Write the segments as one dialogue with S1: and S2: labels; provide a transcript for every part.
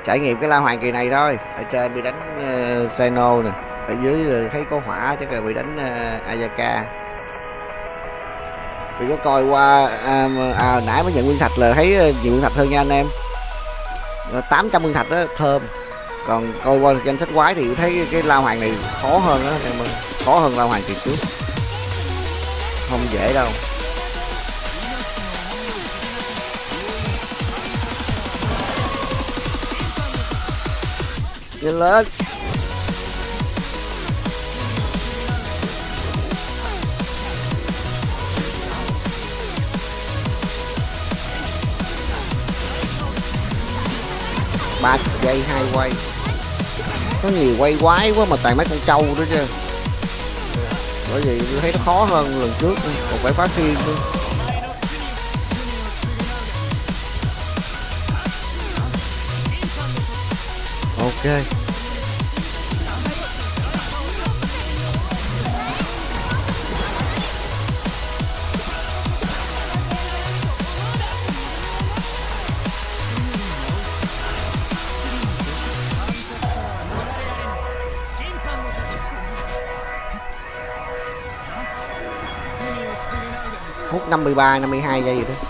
S1: trải nghiệm cái La Hoàng kỳ này thôi. Ở trên bị đánh Sino nè, ở dưới thấy có hỏa chắc là bị đánh Ayaka. Vì có coi qua nãy mới nhận nguyên thạch là thấy nhiều nguyên thạch hơn nha anh em, 800 nguyên thạch đó, thơm. Còn coi qua danh sách quái thì thấy cái La Hoàng này khó hơn đó em ơi, khó hơn La Hoàng kỳ trước, không dễ đâu. Nhanh lên. Ba giây 2 quay, có nhiều quay quái quá mà toàn mấy con trâu nữa chứ, bởi vì tôi thấy nó khó hơn lần trước nữa. Còn phải phá khiên nữa. Ok. Phút 53, 52 giây rồi đó.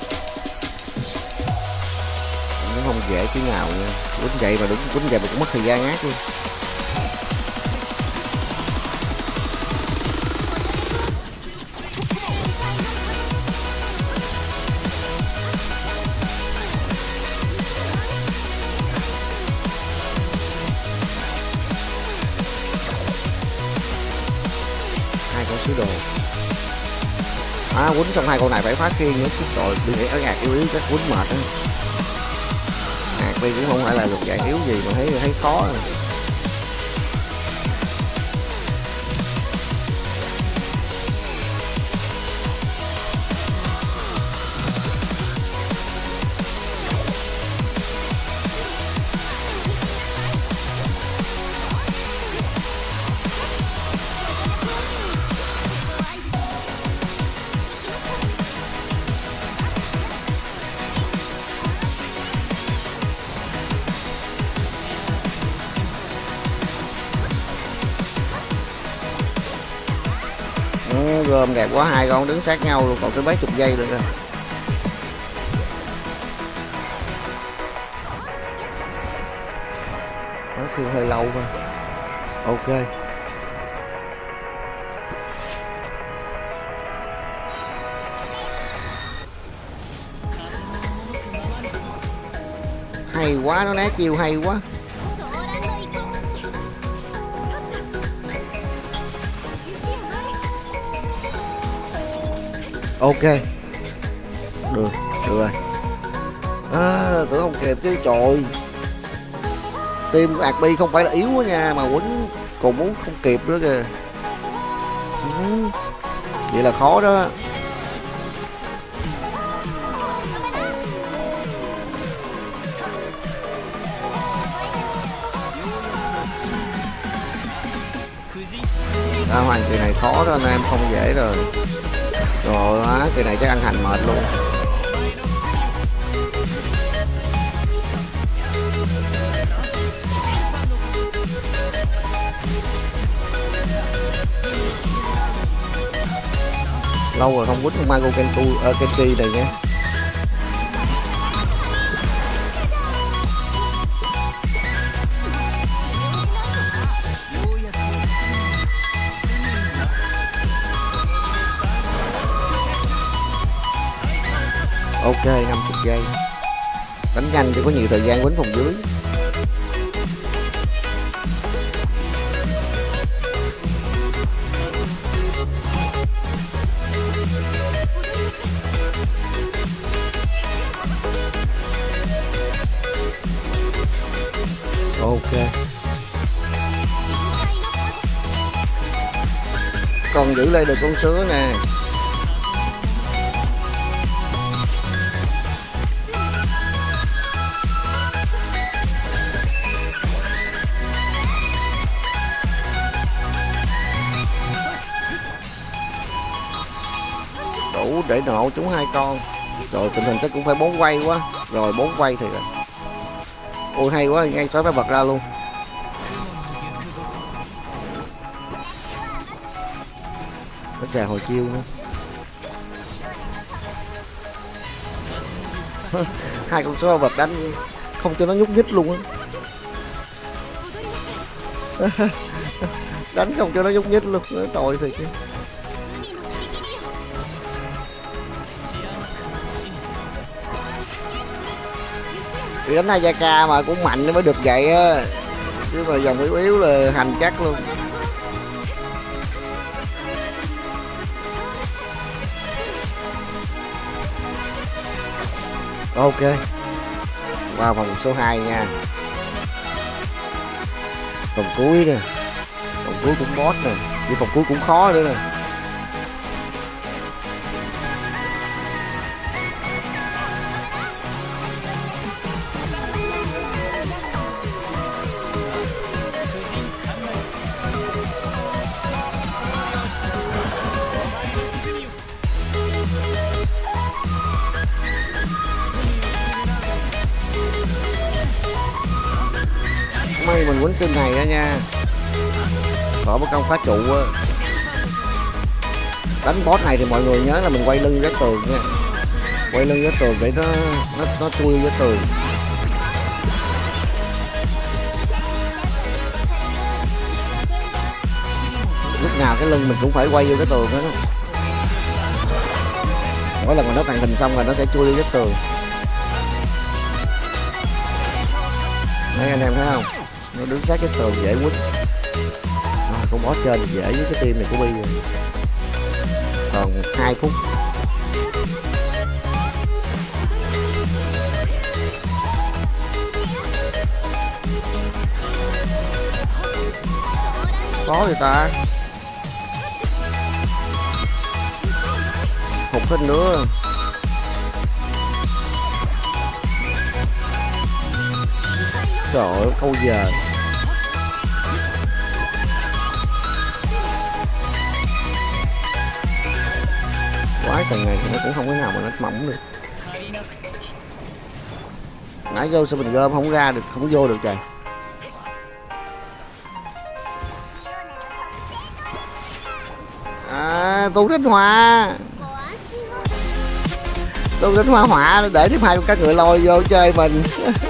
S1: Nó không dễ chứ nào nha. Quýnh vậy mà đúng, quýnh vậy mà cũng mất thời gian ác luôn. Hai con sứ đồ. Quýnh xong hai con này phải phá khiên nữa chứ, rồi đừng nghĩ ở ngạc yếu chắc quýnh mệt á. Ngạc đi cũng không phải là thuộc dạng yếu gì mà thấy khó rồi. Gom đẹp quá, hai con đứng sát nhau luôn, còn cái mấy chục giây nữa rồi. Nó kêu hơi lâu thôi. Ok. Hay quá, nó né chiêu hay quá. Ok. Được rồi. Tưởng không kịp chứ trời. Team của Ác Bi không phải là yếu quá nha, mà quýnh còn muốn không kịp nữa kìa. Vậy là khó đó. Hoàng kỳ này khó đó anh em, không dễ rồi. Rồi á, kỳ này chắc ăn hành mệt luôn. Lâu rồi không quýnh con Mago Kenki này nha. Ok, 50 giây. Đánh nhanh thì có nhiều thời gian quýnh phòng dưới. Ok. Còn giữ lại được con sứa nè. Đủ để nổ chúng hai con. Rồi tình hình chắc cũng phải 4 quay quá. Rồi 4 quay thì rồi. Ôi hay quá, ngay sói phải bật ra luôn. Có trà hồi chiêu nữa. Hai con sói vật đánh không cho nó nhúc nhích luôn á. Đánh không cho nó nhúc nhích luôn, tội thiệt. Thì đánh Hayaka mà cũng mạnh mới được vậy á, chứ mà dòng yếu yếu là hành chắc luôn. Ok, qua vòng số 2 nha. Vòng cuối nè, vòng cuối cũng boss nè, đi vòng cuối cũng khó nữa nè. May mình quýnh team này đó nha, khỏi mất công phá trụ á. Đánh boss này thì mọi người nhớ là mình quay lưng với tường nha, quay lưng với tường để nó chui với tường. Lúc nào cái lưng mình cũng phải quay vô cái tường đó. Mỗi lần mà nó tàng hình xong rồi nó sẽ chui vô cái tường. Mấy anh em thấy không, nó đứng sát cái tường dễ quýnh. Con boss trên dễ với cái team này của Bi rồi. Còn 2 phút. Có người ta hụt hết nữa. Trời ơi, câu giờ. Quái tầng này thì nó cũng không có nào mà nó mỏng được. Nãy vô sao mình gom không ra được, không vô được trời. À, tu Thánh Hoa. Tu Thánh Hoa họa để thêm 2 con cá ngựa lôi vô chơi mình.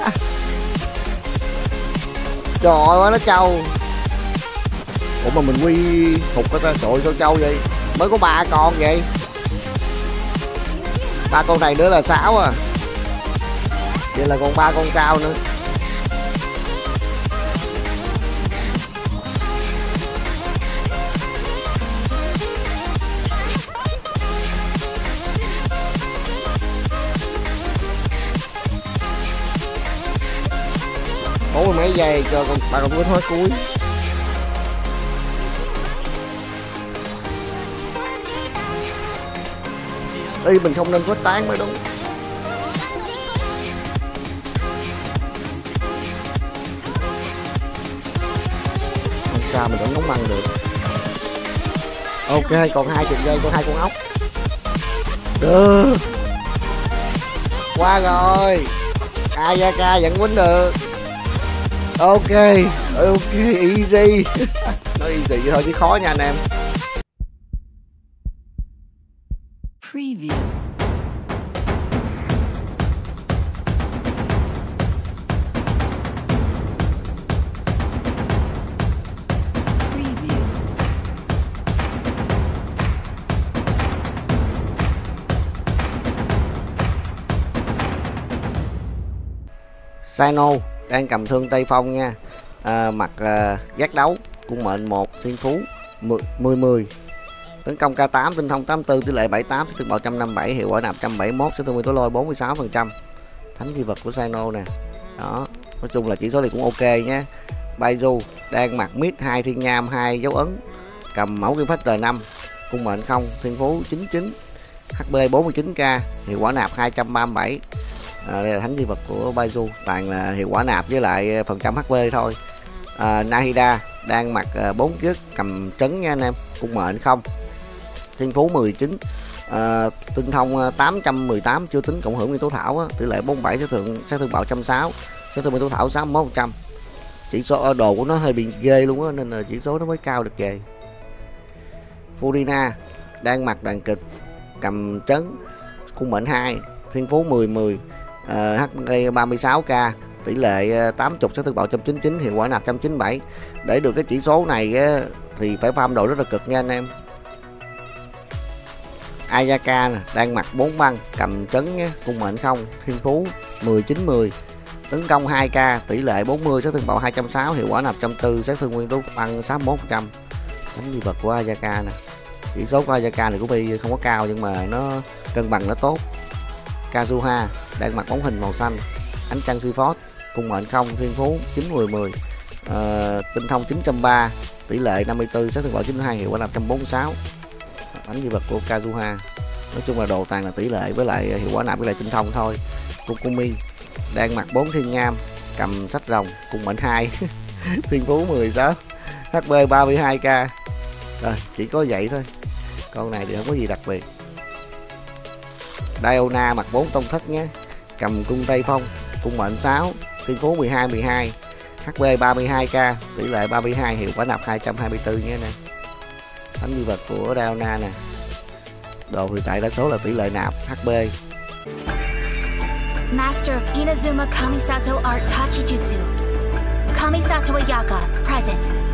S1: Trời ơi, nó trâu. Ủa mà mình quy hụt cái ta, trời ơi sao trâu vậy? Mới có 3 con vậy. 3 con này nữa là 6 à. Vậy là còn 3 con sau nữa. Bốn mấy giây cho con 3 con quýnh hết cuối. Ý mình không nên có tán mới đúng. Không sao, mình vẫn nóng ăn được. Ok, còn 20 giây, còn 2 con ốc. Được. Qua rồi. Ayaka vẫn quýnh được. Ok, ok, easy. Nó easy thôi chứ khó nha anh em.
S2: Preview.
S1: Sino đang cầm thương Tây Phong nha. Mặt giác đấu, cung mệnh 1, thiên phú 10-10. Tấn công K8, tinh thông 84, tỷ lệ 78, sức bạo 157, hiệu quả nạp 171, sức thương nguyên tố lôi 46%. Thánh di vật của Sino nè. Đó, nói chung là chỉ số này cũng ok nhé. Baizu đang mặc mid 2 thiên nham 2 dấu ấn, cầm mẫu kim factor 5, cung mệnh 0, thiên phú 99, HP 49k, hiệu quả nạp 237. Đây là thánh di vật của Baizu, toàn là hiệu quả nạp với lại phần trăm HP thôi. Nahida đang mặc 4 chiếc, cầm trấn nha anh em, cung mệnh 0, thiên phú 19, tinh thông 818, chưa tính cộng hưởng nguyên tố thảo á, tỷ lệ 47, sát thương bạo 160, Sát thương Minh Thú Thảo 61%. Chỉ số đồ của nó hơi bị ghê luôn á, nên là chỉ số nó mới cao được kìa. Furina đang mặc đoàn kịch, cầm trấn, cung mệnh 2, thiên phú 10-10, HP 36k, tỷ lệ 80, sát thương bạo 199, hiệu quả nạp 197. Để được cái chỉ số này á, thì phải farm đồ rất là cực nha anh em. Ayaka nè, đang mặc 4 băng, cầm trấn nhé, cung mệnh 0, thiên phú 19-10, tấn công 2k, tỷ lệ 40, sát thương bạo 260, hiệu quả nạp 140, sát thương nguyên tố tăng 61%. Đánh di vật của Ayaka nè. Chỉ số của Ayaka này của Bi không có cao nhưng mà nó cân bằng nó tốt. Kazuha đang mặc bóng hình màu xanh, ánh trăng suy phót, cung mệnh 0, thiên phú 9-10-10, tinh thông 930, tỷ lệ 54, sát thương bạo 92, hiệu quả nạp 146. Đánh di vật của Kazuha. Nói chung là đồ toàn là tỷ lệ với lại hiệu quả nạp với lại tinh thông thôi. Kokumi đang mặc 4 thiên nham, cầm sách rồng, cung mệnh 2, thiên phú 16, HP 32k. Rồi chỉ có vậy thôi, con này thì không có gì đặc biệt. Diona mặc 4 tông thất nhé, cầm cung Tây Phong, cung mệnh 6, thiên phú 12-12, HP 32k, tỷ lệ 32, hiệu quả nạp 224 nhé nè. Thánh di vật của Diona nè. Đồ hiện tại đa số là tỷ lệ nạp HP.
S3: Master of Inazuma Kamisato Art Tachijutsu. Kamisato Ayaka, present.